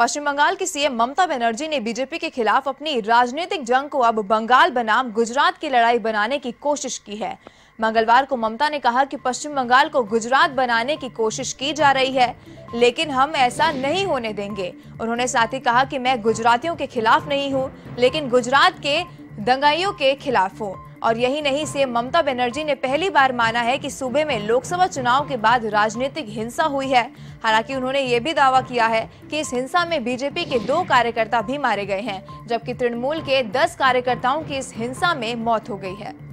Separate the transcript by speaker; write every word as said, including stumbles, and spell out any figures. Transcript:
Speaker 1: पश्चिम बंगाल की सीएम ममता बनर्जी ने बीजेपी के खिलाफ अपनी राजनीतिक जंग को अब बंगाल बनाम गुजरात की लड़ाई बनाने की कोशिश की है। मंगलवार को ममता ने कहा कि पश्चिम बंगाल को गुजरात बनाने की कोशिश की जा रही है, लेकिन हम ऐसा नहीं होने देंगे। उन्होंने साथ ही कहा कि मैं गुजरातियों के खिलाफ नहीं हूं, लेकिन गुजरात के दंगाइयों के खिलाफ हूं। और यही नहीं, सीएम ममता बनर्जी ने पहली बार माना है कि सूबे में लोकसभा चुनाव के बाद राजनीतिक हिंसा हुई है। हालांकि उन्होंने ये भी दावा किया है कि इस हिंसा में बीजेपी के दो कार्यकर्ता भी मारे गए हैं, जबकि तृणमूल के दस कार्यकर्ताओं की इस हिंसा में मौत हो गई है।